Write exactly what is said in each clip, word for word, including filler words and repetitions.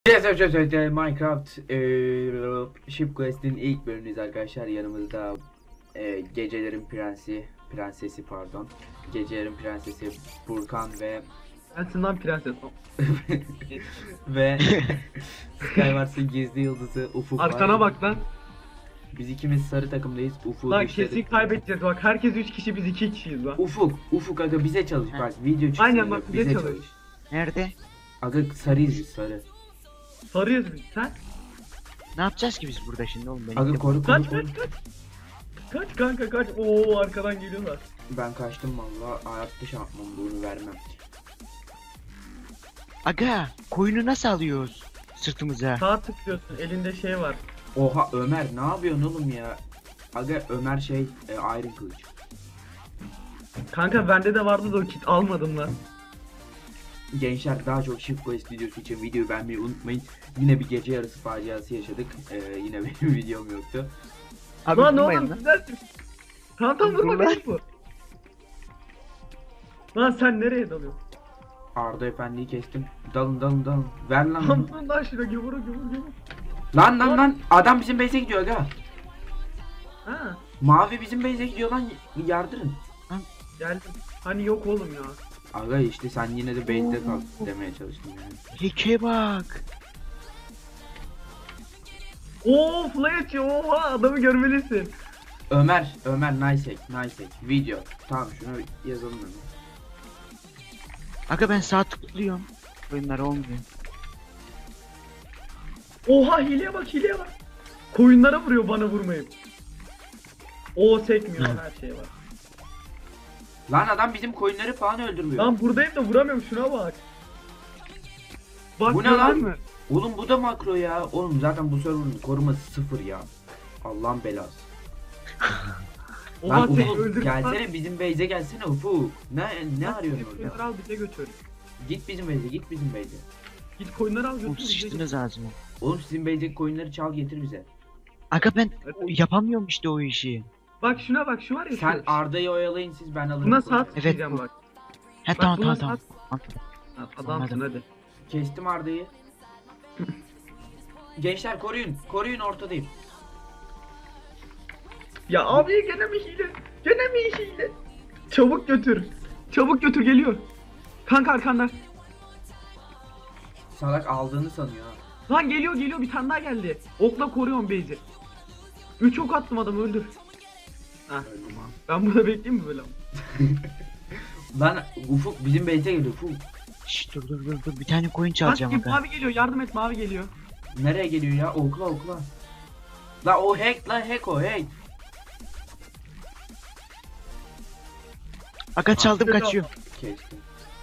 Yes, yes, yes, yes, Minecraft eee Ship Quest'in ilk bölümündeyiz arkadaşlar. Yanımızda eee, gecelerin prensi, prensesi pardon. Gecelerin prensesi Burkan ve Sensin lan prenses. ve Skywars'ın gizli yıldızı Ufuk var. Arkana bak lan. Biz ikimiz sarı takımdayız. Ufuk Lan kesin kaybedeceğiz bak. Herkes üç kişi, biz iki kişiyiz lan. Ufuk, Ufuk aga bize çalış bak video çıksın. Aynen bak, bize çalış. Nerede? Aga sarıyız biz sarı. Sarıyız biz. Sen? Ne yapacağız ki biz burada şimdi oğlum? Ben Aga ilk koru koru Kaç koru. kaç kaç. Kaç kanka kaç. Oo arkadan geliyorlar. Ben kaçtım valla. Hayatta şey yapmam, bunu vermem. defa- Aga koyunu nasıl alıyoruz sırtımıza? Sağa tıklıyorsun. Elinde şey var. Oha Ömer ne yapıyorsun oğlum ya? Aga Ömer şey e, Iron Kılıç. Kanka bende de vardı da o kit almadım lan. Gençler daha çok Ship Quest videosu için videoyu beğenmeyi unutmayın. Yine bir gece yarısı faciası yaşadık. Ee, yine benim videom yoktu. Abi Lan ne vurmayın oğlum lan. güzelsin. Tamam tamam vurma Vurma. benim bu. Lan sen nereye dalıyorsun? Arda Efendi'yi kestim. Dalın dalın dalın. Ver lan. Tam onu. son lan şuna gümür gümür gümür. Lan lan lan. Adam bizim base'e gidiyor aga. Ha Mavi bizim base'e gidiyor lan. Yardırın. geldim. Hani yok oğlum ya. Aga işte sen yine de base'de kal demeye çalıştım yani. Heke bak. Oo fly açıyor. Oha adamı görmelisin. Ömer, Ömer nice hack, nice hack. Video. Tamam şunu yazalım hemen. Aga ben sağ tıklıyorum. Koyunlar olmuyor. Oha hileye bak hileye bak. Koyunlara vuruyor bana vurmayıp. O sekmiyor her şey var. Lan adam bizim koyunları falan öldürüyor. Lan buradayım da vuramıyorum şuna bak. Bak Bu ne gördün lan? mü? Oğlum bu da makro ya. Oğlum zaten bu server'ın koruması sıfır ya. Allah'ın belası. Oha Lan tek Ufuk öldürdü. gelsene bizim base'e gelsene Ufuk. Ne ne arıyorsun orada? Koyunları al bize götür. Git bizim base'e git bizim base'e. Git koyunları al Oğlum götür. bize götür. sıçtınız ağzıma. Oğlum sizin base'deki koyunları çal getir bize. Aga ben Evet. yapamıyorum işte o işi. Bak şuna bak şu var ya. Sen şu. Arda'yı oyalayın siz ben alırım. Buna koyunları. saat Evet, diyeceğim bu- bak. He Bak tamam buna tamam tamam. saat. Ha, adamsın Anladım. hadi. Kestim Arda'yı. Gençler koruyun. Koruyun ortadayım. Ya abi gene mi hile? Gene mi hile? Çabuk götür. Çabuk götür geliyor. Kanka arkanda. Salak aldığını sanıyor ha. Lan geliyor geliyor bir tane daha geldi. Okla koruyorum Beyzi. Üç ok attım adamı öldür. Heh. Öldüm ha. Ben burada bekleyeyim mi böyle? Lan Ufuk bizim base'e geliyor Ufuk. Şşş dur dur dur dur bir tane koyun Bak çalacağım bir aga. mavi geliyor yardım et mavi geliyor. Nereye geliyor ya? Okla okla. La o hack la hack o hack. Aga çaldım Aga. kaçıyor. Kestim.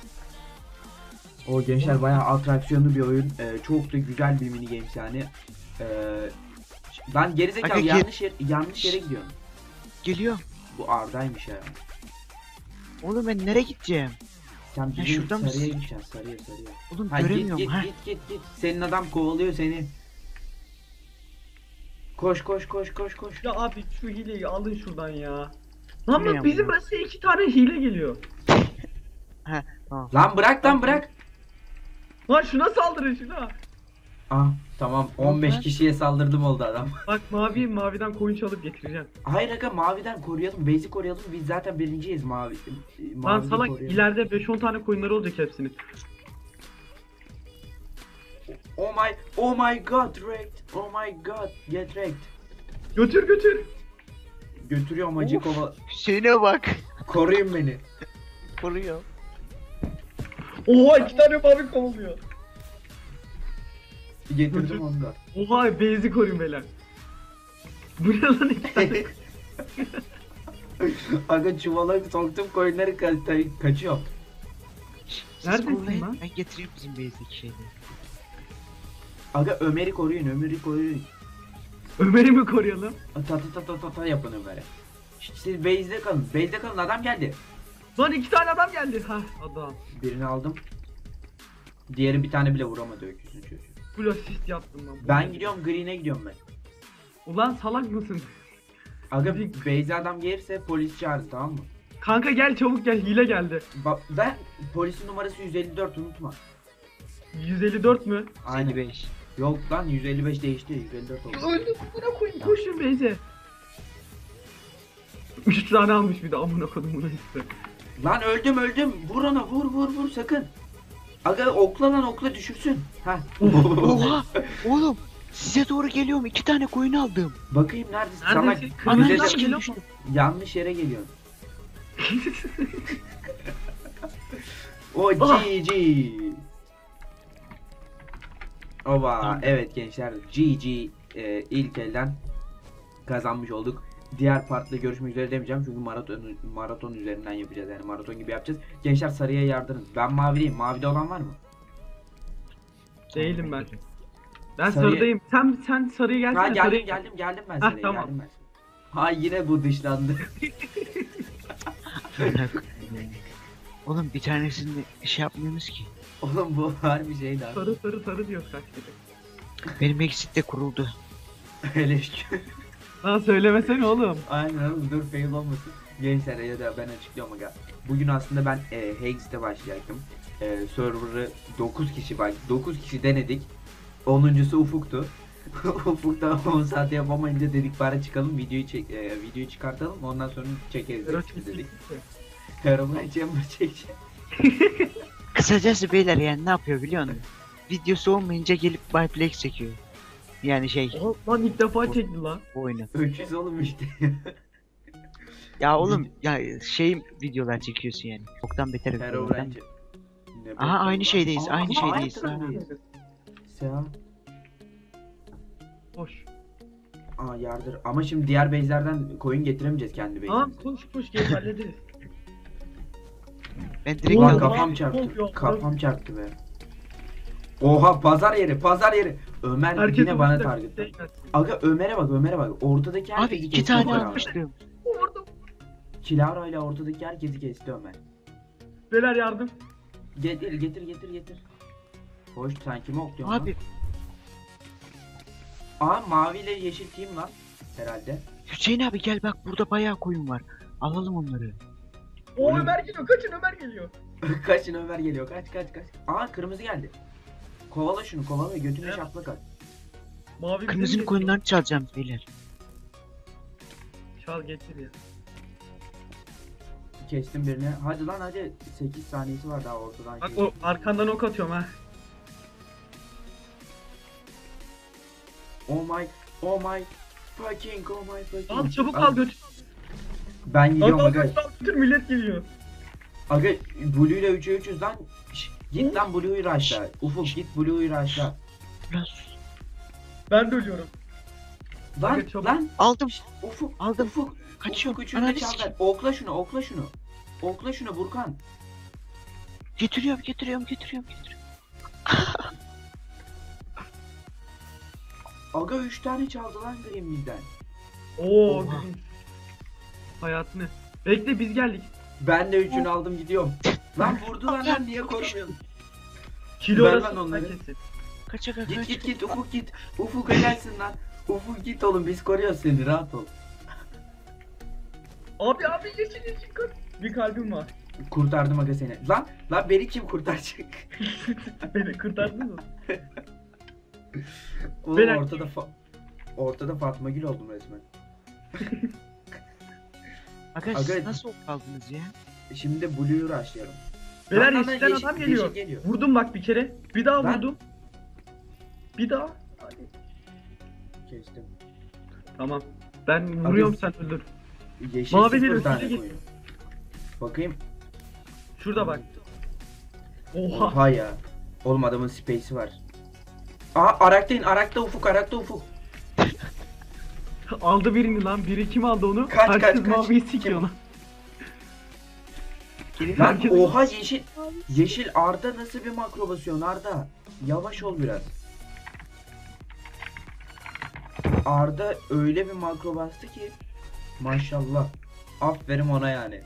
O gençler bayağı atraksiyonlu bir oyun. Ee, çok da güzel bir mini games yani. Ee, ben gerizekalı Aga, ge- yanlış yer, yanlış yere gidiyorum. Geliyor. Bu Arda'ymış ya. Oğlum ben nereye gideceğim? Sen bizim şurada sarıya mısın? gideceksin sarıya sarıya. Oğlum Ha, git göremiyorum git ha. git git git. Senin adam kovalıyor seni. Koş koş koş koş koş. Ya abi şu hileyi alın şuradan ya. Lan Ne bak ya bizim bu? masaya iki tane hile geliyor. He tamam. Lan bırak lan bırak. Lan şuna saldırın şuna. Ah tamam on beş lan? kişiye saldırdım oldu adam. Bak mavi maviden koyun çalıp getireceğim. Hayır aga maviden koruyalım, base'i koruyalım. Biz zaten birinciyiz mavi. Lan Maviyi salak koruyalım. ileride beş on tane koyunları olacak hepsinin. Oh my, oh my god, wrecked. Oh my god, get wrecked. Götür götür. Götürüyorum acı Of. kova. Hüseyin'e bak. Koruyun beni. Koruyor. Oha iki tane mavi kovalıyor. Getirdim Götür. onu da. Oha beyzi koruyun beyler. Bu ne lan iki tane? Aga çuvala soktum koyunları ka- kaçıyor. Siz Neredesin koruyun, lan? Ben getireyim bizim base'deki şeyleri. Aga Ömer'i koruyun, Ömer'i koruyun. Ömer'i mi koruyalım? Ta ta ta ta ta ta yapın Ömer'e. Şşt, siz base'de kalın, base'de kalın adam geldi. Lan iki tane adam geldi. Ha adam. Birini aldım. Diğeri bir tane bile vuramadı öküzün çocuğu. Full assist yaptım lan. Ben gidiyorum green'e gidiyorum ben. Ulan salak mısın? Aga bir base'e adam gelirse polis çağırın tamam mı? Kanka gel çabuk gel hile geldi. Bak ben polisin numarası yüz elli dört unutma. yüz elli dört mü? Aynen. elli beş. Yok lan yüz elli beş değişti. yüz elli dört oldu. Öldüm buna koyayım koşun Beyze. üç tane almış bir de amına kodum buna işte. Lan öldüm öldüm. Vur ona vur vur vur sakın. Aga okla lan okla düşürsün. Heh. Oha! Oğlum size doğru geliyorum. iki tane koyun aldım. Bakayım neredesin? Neredesin? Salak. Kırmızı Bize Ananı de- ışık. sikeyim geliyor düştüm. Yanlış yere geliyorsun. O Ah! G G. Oba Tamam. evet gençler G G e, ilk elden kazanmış olduk. Diğer partla görüşmek üzere demeyeceğim çünkü maraton maraton üzerinden yapacağız yani maraton gibi yapacağız. Gençler sarıya yardırın. Ben maviliyim. Mavide olan var mı? Değilim ben. Ben Sarıya- sarıdayım. Sen sen sarıya gelsene. Ha geldim sarıya- geldim geldim ben Hah, sarıya tamam. geldim ben. Ha yine bu dışlandı. Oğlum bir tanesini şey yapmıyorsunuz ki. Oğlum bu harbi şey lan. Sarı sarı sarı diyor kaç kere. Benim exit de kuruldu. Öyle şükür. Lan söylemesene oğlum. Aynen oğlum dur fail olmasın. Gençler ya da ben açıklıyorum aga. Bugün aslında ben e, Hex'te başlayacaktım. E, server'ı dokuz kişi bak dokuz kişi denedik. onuncusu Ufuk'tu. Ufuk da on saat yapamayınca dedik bari çıkalım videoyu çek e, videoyu çıkartalım ondan sonra çekeriz Hex'i dedik. Herobrine Chamber çekeceğim. Kısacası beyler yani ne yapıyor biliyor musun? Videosu olmayınca gelip Byplex çekiyor. Yani şey Oha, lan ilk defa çekti lan. bu oyunu. Öküz oğlum işte. Ya oğlum ya şey videolar çekiyorsun yani. Çoktan beter videolardan. Herobrine Chamber. Ne Aha, aynı bekliyorum şeydeyiz, lan? aynı Aha, şeydeyiz. tarafındayız. Seha. Hoş. Aa yardır. Ama şimdi diğer base'lerden coin getiremeyeceğiz kendi Tamam base'imize. koş koş gel hallederiz. Ben direkt Ulan Ulan aldım. kafam Yok, çarptı. yok. Kafam çarptı be. Oha pazar yeri, pazar yeri. Ömer Herkes yine bana orada target. şey gelsin. Aga Ömer'e bak, Ömer'e bak. Ortadaki Abi herkesi iki kesti tane Ömer abi. almıştım. Orada. Kilara ile ortadaki herkesi kesti Ömer. Beyler yardım. Getir, getir, getir, getir. Hoş sen kime okluyorsun Abi lan? Aa mavi ile yeşil kim lan? Herhalde. Hüseyin abi gel bak burada bayağı koyun var. Alalım onları. O Oğlum. Ömer geliyor kaçın Ömer geliyor. Kaçın Ömer geliyor. Kaç kaç kaç. Aa kırmızı geldi. Kovala şunu, kovala götüne Evet. şaplak at. Mavi bize mi Kırmızının geliyor? koyunlarını çalacağım beyler. Çal getir ya. Kestim birini. Hadi lan hadi. sekiz saniyesi var daha ortadan. Bak şey. o arkandan ok atıyorum ha. Oh my, oh my fucking, oh my fucking. Al çabuk Aga, al götür. Ben Al gidiyorum al aga. götür al götür millet geliyor. Aga Blue ile üçe üçüz lan. Şş, git lan Blue'yu rushla. Ufuk git Blue'yu rushla. Lan sus. Ben de ölüyorum. Lan Aga, çabuk. lan Aldım. Ufuk Aldım. Ufuk. Kaçıyorum. Ufuk üçünü de Ananı çal sikeyim. ver. Okla şunu okla şunu. Okla şunu Burkan. Getiriyorum getiriyorum getiriyorum getiriyorum. Aga üç tane çaldı lan Greenwill'den. Oo. Oha. bizim Hayatını. Bekle biz geldik. Ben de üçünü aldım gidiyorum. Lan vurdular lan niye korumuyorsun? Kilo Ver arası lan onları. herkesin. Kaç aga Git kaç. git git Ufuk git. Ufuk helalsin lan. Ufuk git oğlum biz koruyoruz seni rahat ol. Abi abi yeşil yeşil kır. Bir kalbim var. Kurtardım aga seni. Lan lan beni kim kurtaracak? Beni kurtardın mı? Oğlum Beyler- ortada fa- ortada Fatma Gül oldum resmen. Aga Aga- siz nasıl kaldınız ya? Şimdi de Blue'yu rushlayalım. Beyler Lan, lan, lan, yeşilden yeşil- adam geliyor. yeşil geliyor. Vurdum bak bir kere. Bir daha Lan. vurdum. Bir daha. Hadi. Kestim. Tamam. Ben vuruyorum sen öldür. Yeşil Mavi sıfır geliyor, tane size koyun. Bakayım. Şurada bak. Oha. Oha ya. Oğlum adamın space'i var. Aha Arak'tayın. Arak'ta Ufuk. Arak'ta Ufuk. Aldı birini lan. Biri kim aldı onu? Kaç, Herkes kaç, kaç. maviyi sikiyor lan. Gelin Lan Herkes- oha yeşil. Yeşil Arda nasıl bir makro basıyorsun Arda? Yavaş ol biraz. Arda öyle bir makro bastı ki. Maşallah. Aferin ona yani.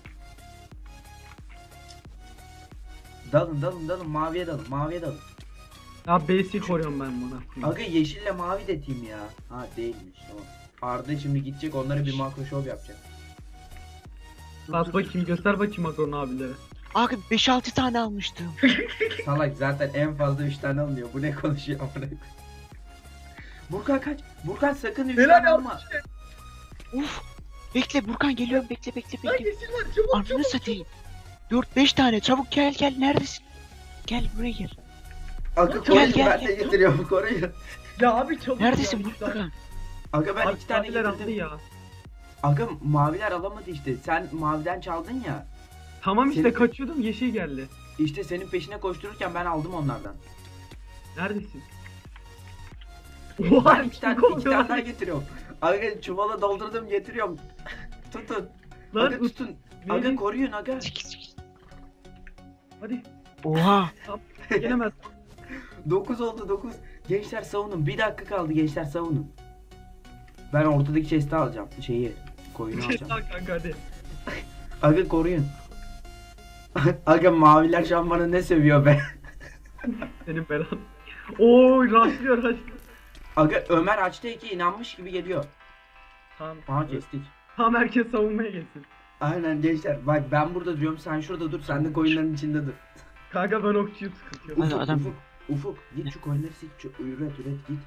Dalın dalın dalın maviye dalın maviye dalın. Ya basic koruyorum ben buna. Aga yeşille mavi de team ya. Ha değilmiş tamam. Arda şimdi gidecek onlara bir makro show yapacak. Bas bakayım göster bakayım Makron abilere. Abi beş altı tane almıştım. Salak zaten en fazla üç tane alınıyor. Bu ne konuşuyor amına koyayım. Burkan kaç. Burkan sakın üç Helal tane olsun. alma. Uf. Bekle Burkan geliyorum bekle bekle Lan bekle. yeşil var çabuk Ananı çabuk. satayım. dört beş tane çabuk gel gel neredesin? Gel buraya gel. Aga Gel, koruyun gel, ben de gel. getiriyorum koruyun. Ya abi çabuk Neredesin ya. Burkan? Aga ben Abi iki tane maviler aldı getirdim. ya. Aga maviler alamadı işte. Sen maviden çaldın ya. Tamam işte Senin- kaçıyordum yeşil geldi. İşte senin peşine koştururken ben aldım onlardan. Neredesin? Ben Oha iki tane, çok iki tane daha oldu. getiriyorum. Aga çuvala doldurdum getiriyorum. Tutun. Lan Aga tutun. Aga Melih, koruyun aga. Çık, çık. hadi Oha. gelemez. dokuz oldu dokuz. Gençler savunun. Bir dakika kaldı gençler savunun. Ben ortadaki chest'i alacağım. Şeyi. Koyunu alacağım. Lan kanka hadi. Aga koruyun. Aga maviler şu an bana ne sövüyor be. Senin belan. Oo rastlıyor rastlıyor. Aga Ömer açtı iki inanmış gibi geliyor. Tamam. Aha kestik. Tamam herkes savunmaya geçsin. Aynen gençler. Bak ben burada duruyorum sen şurada dur. Sen de koyunların içinde dur. Kanka ben okçuyum sıkıntı yok. Hadi Ufuk, adam- Ufuk, Ufuk git şu koyunları sik. Şu, üret üret git.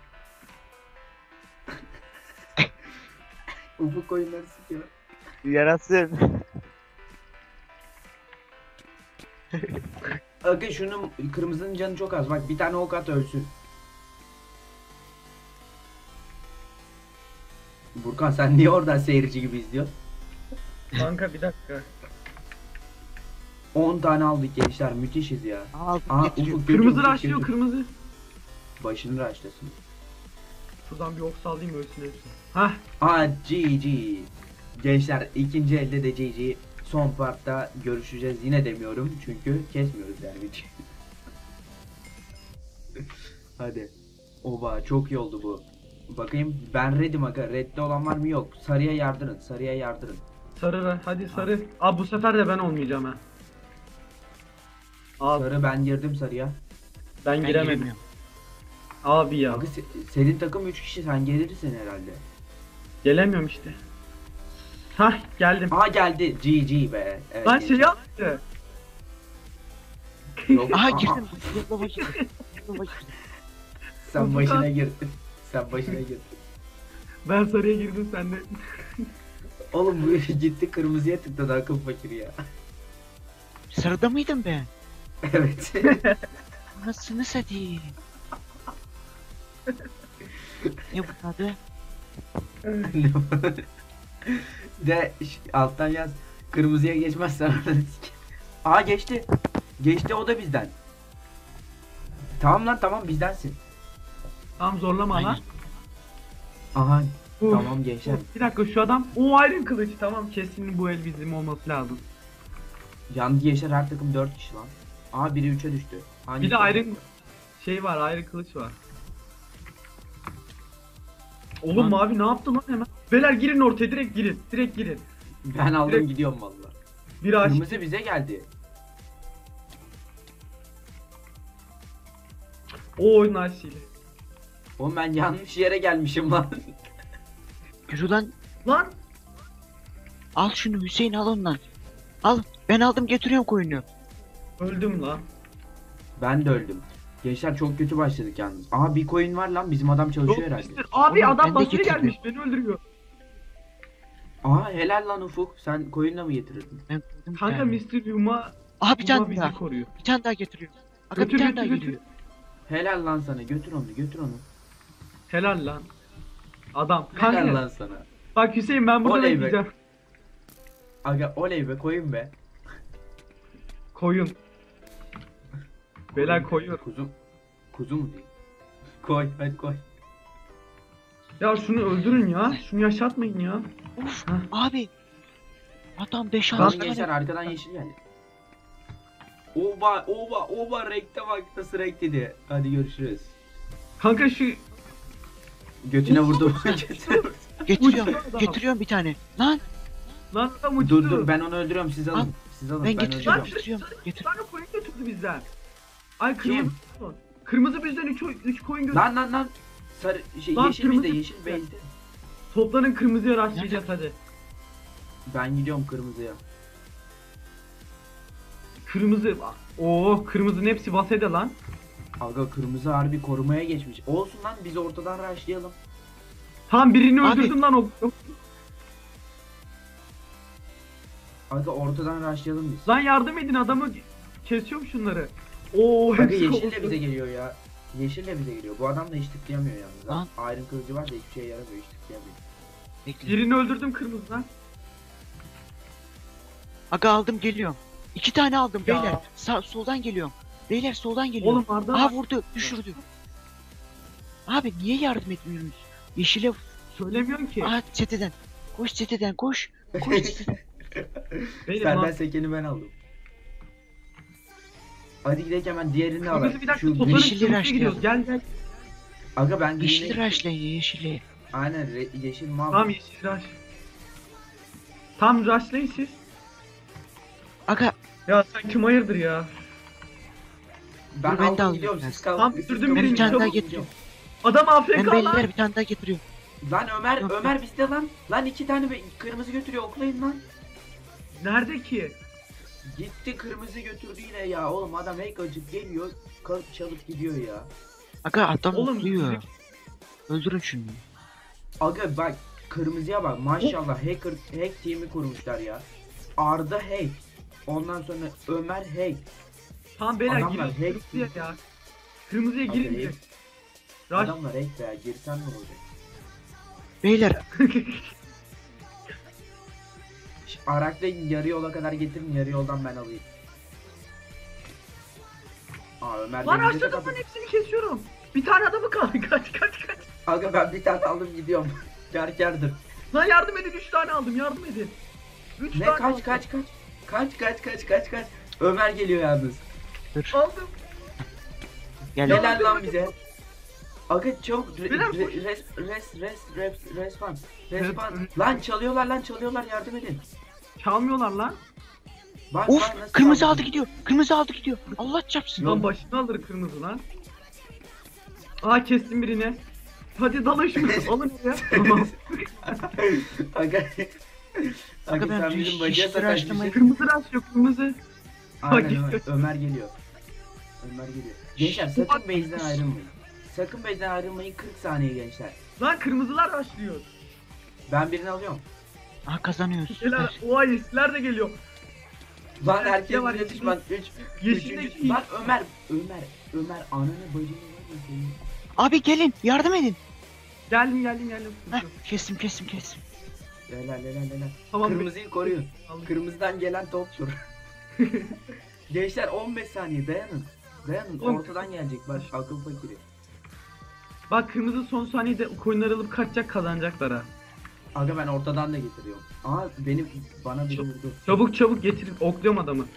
Ufuk koyunları sikiyor. Yarasın. Aga şunun kırmızının canı çok az. Bak bir tane ok at ölsün. Burkan sen niye oradan seyirci gibi izliyorsun? Kanka bir dakika. on tane aldık gençler müthişiz ya. Al Aa getiriyorum. Ufuk götür, Kırmızı Ufuk rastlıyor götür. kırmızı. Başını raşlasın. Şuradan bir ok sallayayım ölsün hepsi. Hah. Aa G G. Gençler ikinci elde de G G. Son partta görüşeceğiz yine demiyorum çünkü kesmiyoruz yani videoyu. Hadi. Oba çok iyi oldu bu. Bakayım ben redim aga. Redde olan var mı yok. Sarıya yardırın. Sarıya yardırın. Sarı ra- hadi sarı. Abi bu sefer de ben olmayacağım ha. Abi Sarı ben girdim sarıya. ben, Ben giremedim. giremiyorum. Abi ya. Aga se- senin takım üç kişi sen gelirsin herhalde. Gelemiyorum işte. Hah geldim. Aha geldi. G G be. Evet, Lan G G. şey yaptı. Yok, Aha aa, girdim. Yoklama girdim. Yoklama girdim. Sen başına girdin. Sen başına girdin. Ben sarıya girdim sen de. Oğlum bu gitti kırmızıya tıkladı akıl fakir ya. Sarıda mıydım ben? Evet. Anasını satayım. Ne bu adı? De ş- alttan yaz. Kırmızıya geçmezsen ananı sik- Aa geçti. Geçti o da bizden. Tamam lan tamam bizdensin. Tamam zorlama lan. Aynen. Aha Uf, tamam gençler. uf, Bir dakika şu adam. O Iron kılıç tamam kesin bu el bizim olması lazım. Yandı gençler her takım dört kişi lan. Aha biri üçe düştü. Hangi Bir de takım? Iron şey var Iron kılıç var. Oğlum Lan. mavi ne yaptı lan hemen? Beyler girin ortaya direkt girin. Direkt girin. Ben aldım Direkt- gidiyorum valla. Bir aç. Kırmızı bize geldi. O oyun aşıyla. Oğlum ben yanlış yere gelmişim lan. Yürü lan. Lan Al şunu Hüseyin al ondan. Al. Ben aldım getiriyorum koyunu. öldüm lan. Ben de öldüm. Gençler çok kötü başladık yalnız. Aha bir coin var lan bizim adam çalışıyor Yok, herhalde. mister- Abi Oğlum, ben adam de basıyor getirdim. gelmiş beni öldürüyor. Aha helal lan Ufuk. Sen coin'la mı getirirdin? Ben koydum Kanka yani. mister Yuma Aha bir Yuma tane bizi daha. koruyor. Bir tane daha getiriyorum. Aga Götür, bir tane götür, daha götür. geliyor. Helal lan sana götür onu götür onu. Helal lan. Adam. Helal Kanka lan sana. bak Hüseyin ben burada Oley be. bekleyeceğim. Aga oley be koyun be. Koyun. Beyler koyuyor. Kuzu. Kuzu mu değil? Koy hadi koy. Ya şunu öldürün ya. Şunu yaşatmayın ya. Uf Hah. abi. Adam beş Lan altı gençler tane. arkadan yeşil geldi. Oba oba oba renkte bak nasıl renk dedi. Hadi görüşürüz. Kanka şu Götüne vurdum. Götüne vurdum. Getiriyorum. Uçtu adam. Getiriyorum bir tane. Lan lan adam uçtu. Dur dur ben onu öldürüyorum siz alın. Al. Siz alın ben ben, getiriyorum. öldürüyorum. Getiriyorum. Getir. Bir tane koyun götürdü bizden. Ay kırmızı. Kim? Kırmızı bizden üç üç koyun götürdü. Lan lan lan. Sarı şey, Lan yeşil kırmızı bizde bizde. yeşil base'de. Toplanın kırmızıya rastlayacağız hadi. Ben gidiyorum kırmızıya. kırmızı. Oo kırmızının hepsi basede lan. Aga kırmızı harbi korumaya geçmiş. Olsun lan biz ortadan rushlayalım. Tam birini Abi. öldürdüm lan o. Aga ortadan rushlayalım biz. Lan yardım edin, adamı kesiyorum şunları. Oo Aga hepsi yeşil de oldu. bize geliyor ya. Yeşil de bize geliyor. Bu adam da hiç tıklayamıyor yalnız. Lan. ha. Iron kılıcı var da hiçbir şeye yaramıyor. Hiç tıklayamıyor. Bekle. Birini öldürdüm kırmızıdan. Aga aldım geliyorum. İki tane aldım Ya. beyler. Sağ, soldan geliyorum. Beyler soldan geliyorum. Oğlum Arda. Aha vurdu, düşürdü. Abi niye yardım etmiyorsunuz? Yeşile Söylemiyorsun ki. aha çeteden. Koş çeteden koş. Koş çeteden. Benim Senden lan. sekeni ben aldım. Hadi gidelim hemen diğerini alalım. Kırmızı bir dakika Şu toplanıp yeşili kırmızıya rushlayalım. gidiyoruz. Gel gel. Aga ben Yeşili green'e- rushlayın yeşili. Aynen re- yeşil mal. Tam yeşil rush. Tam rushlayın siz. Aga Ya sen kim hayırdır ya? Ben Dur, ben de aldım aldım gidiyorum biraz. siz kalın. Tam siz sürdüm kalın. ben birini, bir tane daha çabuk. getiriyorum. Adam A F Ben K beyler lan. bir tane daha getiriyorum. Lan Ömer Yok, Ömer bizde lan. Lan iki tane be- kırmızı götürüyor oklayın lan. Nerede ki? Gitti kırmızı götürdü yine ya. Oğlum adam hack açıp geliyor. Kalıp çalıp gidiyor ya. Aga adam Oğlum, vuruyor. bizi- Öldürün şunu. Aga bak kırmızıya bak maşallah hacker hack team'i kurmuşlar ya. Arda hack. Ondan sonra Ömer hack. Tamam beyler Adamlar giriyoruz hack- kırmızıya ya. Kırmızıya Aga, girin hack. direkt. Rush. Adamlar hack be girsen ne olacak? Beyler Ş- Arak'ta yarı yola kadar getirin yarı yoldan ben alayım. Aa Ömer Lan denize de aşağıdan kapı- hepsini kesiyorum. Bir tane adamı kaldı. Kaç kaç kaç. Aga ben bir tane aldım gidiyorum. Kar kardır. Lan yardım edin, üç tane aldım, yardım edin. Üç Ne tane kaç aldım. kaç kaç. Kaç kaç kaç kaç kaç. Ömer geliyor yalnız. dur Aldım. gel. Ya- Helal lan bize. Aga çabuk re, Beyler, re, koş. res res res res respan respan Evet. lan çalıyorlar lan çalıyorlar yardım edin. Çalmıyorlar lan. Bak, Of bak nasıl kırmızı çaldı. aldı gidiyor. Kırmızı aldı gidiyor. Allah çarpsın. Lan başını alır kırmızı lan. Aa kestim birini. Hadi dalın şunu. Alın oraya. Tamam. Aga. Aga ben sen yeşil- bizim bacıya yeşil sataşmışsın. araştırmayı- Kırmızı rush yok, kırmızı. Aynen Bak, Ömer, işte. Ömer geliyor. Ömer geliyor. Gençler sakın base'den ayrılmayın. Sakın base'den ayrılmayın kırk saniye gençler. Lan kırmızılar rushlıyor. Ben birini alıyorum. Aha kazanıyoruz. Helal. Süper. Oha yeşiller de geliyor. Lan Ne herkes var, bize yeşil- düşman. Üç. Yeşildeki Üçüncü. Lan Ömer. Ömer. Ömer ananı bacını var ya senin. Abi gelin yardım edin. Geldim geldim geldim. Heh, kestim kestim kestim. Helal helal helal. Tamam. Kırmızıyı koruyun. Aldım. Kırmızıdan gelen toptur. Gençler on beş saniye dayanın. Dayanın Oğlum. ortadan gelecek bak akıl fakiri. Bak kırmızı son saniyede coinleri alıp kaçacak, kazanacaklar ha. Aga ben ortadan da getiriyorum. Aa benim bana biri vurdu. Çabuk çabuk getirin, okluyorum adamı.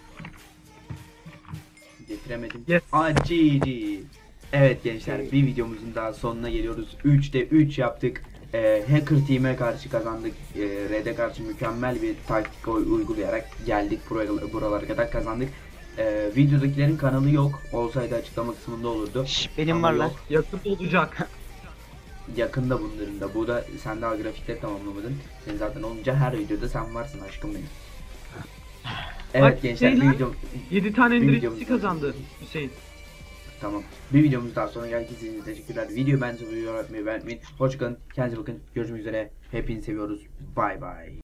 Getiremedim. Yes. Aa G G. Evet gençler bir videomuzun daha sonuna geliyoruz. üçte üç yaptık. Ee, Hacker Team'e karşı kazandık. Ee, Red'e karşı mükemmel bir taktik uy- uygulayarak geldik buraya, buralara kadar kazandık. Ee, videodakilerin kanalı yok. Olsaydı açıklama kısmında olurdu. Şş, benim Ama var lan. yok. Yakında olacak. Yakında bunların da. Bu da sen daha grafikleri tamamlamadın. Sen zaten olunca her videoda sen varsın aşkım benim. Evet Bak, gençler şey bir lan, video yedi tane Bir indiricisi videomuz- kazandı Hüseyin. tamam. Bir videomuz daha sonra geldik. Size teşekkürler. Video ben size yorum yapmayı unutmayın. Hoşçakalın. Kendinize bakın. Görüşmek üzere. Hepinizi seviyoruz. Bay bay.